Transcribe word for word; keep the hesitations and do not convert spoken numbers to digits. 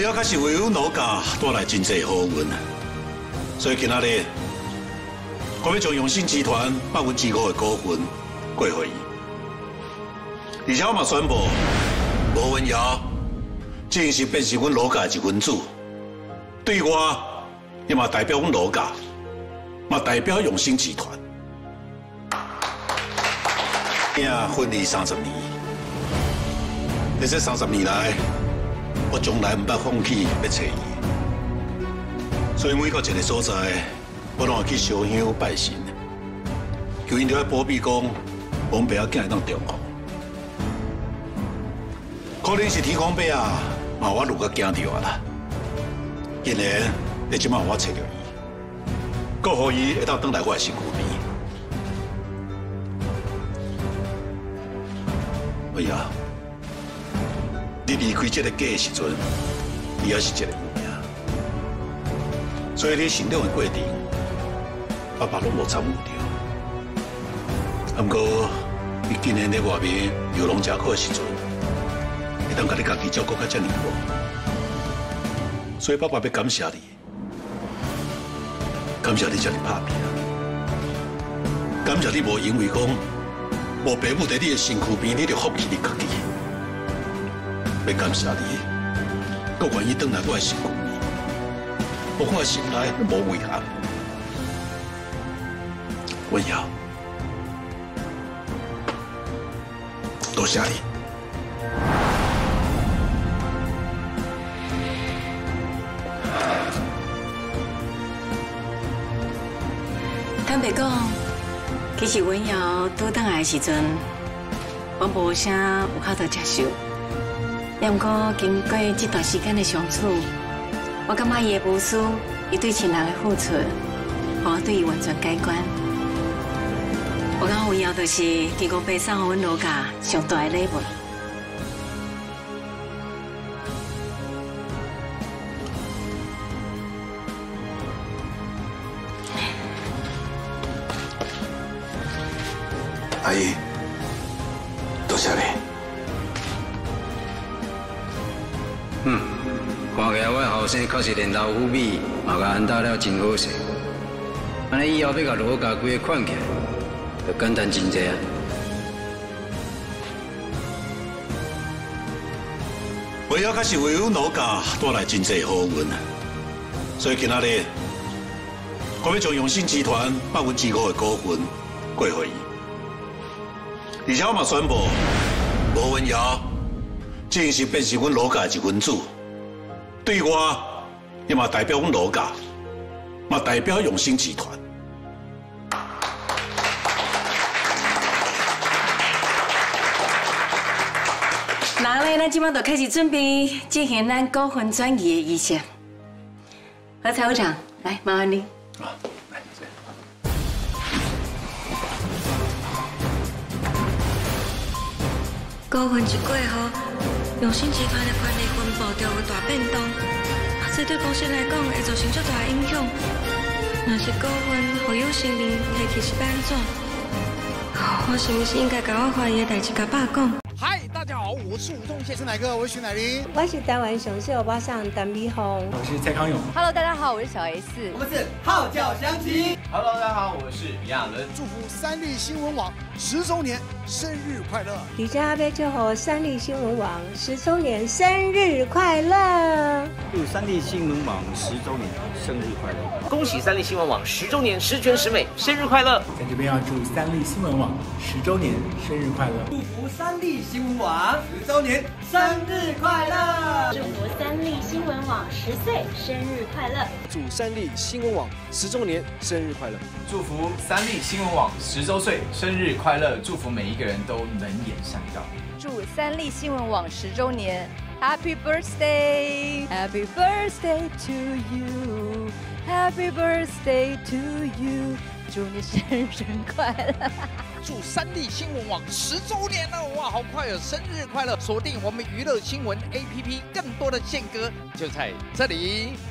为了确实维护农家带来真济好运，所以今仔日我要将永信集团百分之五的股份过给伊，而且我嘛宣布，吴文尧正式变成阮农家的一份子，对我也嘛代表阮农家，嘛代表永信集团。拼婚礼三十年，在这三十年来，我从来唔捌放弃要找伊，所以每到一个所在，我拢会去烧香拜神，求因着保庇讲，王伯仔囝会当重逢。可能是天公伯啊，嘛我愈个惊着啊啦。竟然你即摆我找着伊，搁互伊会当转来我的身躯边。哎呀！你离开这个家的时阵，你也是一个有命，所以你成长的过程，爸爸拢无参与着。不过，你今年在外面游龙食苦的时阵，会当甲你家己照顾甲遮尔好，所以爸爸要感谢你，感谢你遮尔拍拼，感谢你无因为讲无爸母在你的身躯边，你就放弃你家己。要感谢你，搁愿意转来我的身躯边，让我的心内无遗憾。文尧，多谢你。 坦白讲，其实文尧拄转来的时阵，我无啥有法度接受。不过经过这段时间的相处，我感觉伊的无私，伊对亲人的付出，互我对伊完全改观。我感觉文尧就是天公伯送互阮老家上大的礼物。 阿姨，多谢你。 嗯，看起来我后生确实年头虎美，嘛甲安搭了真好势。安尼以后要甲罗家规个款起来，就简单真济啊。 为了确实维护农家带来真济好运，所以今仔日我要将永信集团百分之五的股份过给伊，而且我嘛宣布，吴文尧正式变成阮农家的一份子，对我也嘛代表阮农家，嘛代表永信集团。 那咧，咱即摆就开始准备进行咱股份转移的仪式。何财务长，来，麻烦你。 啊，来，这样。 股份一过后，永信集团的权利分布就有大变动，这对公司来讲会造成较大的影响。若是股份互有心人提起是要安怎？我是不是应该把我怀疑的代志甲爸讲？ 嗨，大家好，我是吴宗宪，是哪个？我是徐乃麟， 我是台湾上秀巴上陈美凤， 我是蔡康永。 Hello， 大家好，我是小 S， 我们是号角响起。 Hello， 大家好，我是李亚伦。 祝福三立新闻网十周年生日快乐！ 李家杯祝福三立新闻网十周年生日快乐！ 祝三立新闻网十周年生日快乐！ 恭喜三立新闻网十周年十全十美，生日快乐！ 在这边要祝三立新闻网十周年生日快乐！ 祝福三立新闻网十周年生日快乐！ 祝福三立新闻网十岁生日快乐！ 祝三立新闻网十周年生日快乐！ 祝福三立新闻网十周岁生日快乐！祝福每一个人都能言善道。 祝三立新闻网十周年 Happy Birthday Happy Birthday to you Happy Birthday to you 祝你生日快乐！ 祝三立新闻网十周年了，哇，好快哦！生日快乐！锁定我们娱乐新闻 A P P， 更多的宪歌就在这里。